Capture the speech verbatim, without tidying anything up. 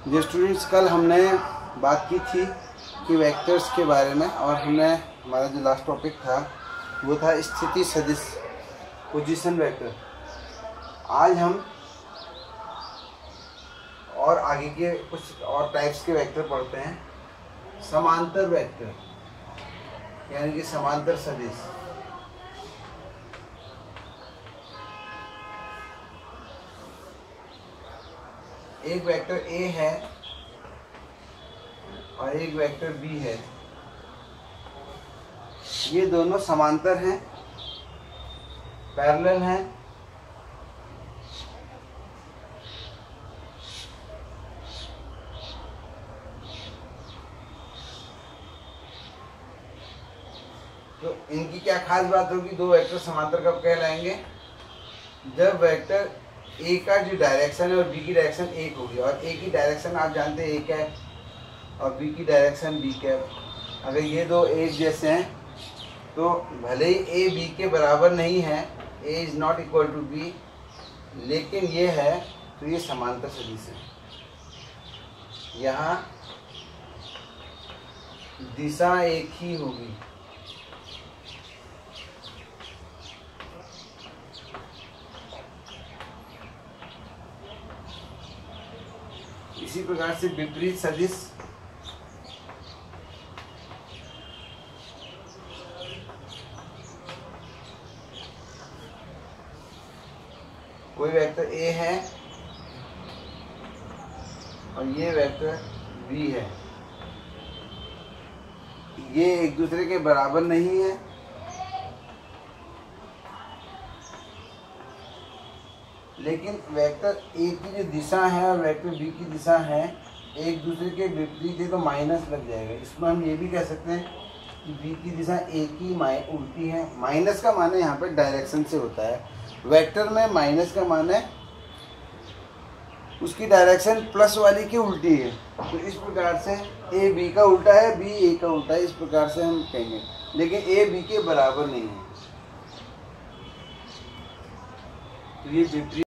जो स्टूडेंट्स, कल हमने बात की थी कि वेक्टर्स के बारे में, और हमने हमारा जो लास्ट टॉपिक था वो था स्थिति सदिश, पोजीशन वेक्टर। आज हम और आगे के कुछ और टाइप्स के वेक्टर पढ़ते हैं। समांतर वेक्टर यानी कि समांतर सदिश। एक वेक्टर ए है और एक वेक्टर बी है, ये दोनों समांतर हैं, पैरेलल हैं। तो इनकी क्या खास बात होगी? दो वेक्टर समांतर कब कहलाएंगे? जब वेक्टर ए का जो डायरेक्शन है और बी की डायरेक्शन एक होगी, और ए की डायरेक्शन आप जानते हैं ए कैप और बी की डायरेक्शन बी कैप। अगर ये दो एक जैसे हैं तो भले ही ए बी के बराबर नहीं है, A is not equal to B, लेकिन ये है तो ये समांतर सदिश है। यहाँ दिशा एक ही होगी। इसी प्रकार से विपरीत सदिश, कोई वेक्टर ए है और ये वेक्टर बी है, ये एक दूसरे के बराबर नहीं है, लेकिन वेक्टर ए की जो दिशा है और वेक्टर बी की दिशा है एक दूसरे के विपरीत है, तो माइनस लग जाएगा। इसमें हम ये भी कह सकते हैं कि बी की दिशा ए की उल्टी है। माइनस का मान यहाँ पे डायरेक्शन से होता है। वेक्टर में माइनस का मान है उसकी डायरेक्शन प्लस वाली की उल्टी है। तो इस प्रकार से ए बी का उल्टा है, बी ए का उल्टा है, इस प्रकार से हम कहेंगे, लेकिन ए बी के बराबर नहीं है। तो ये विपरीत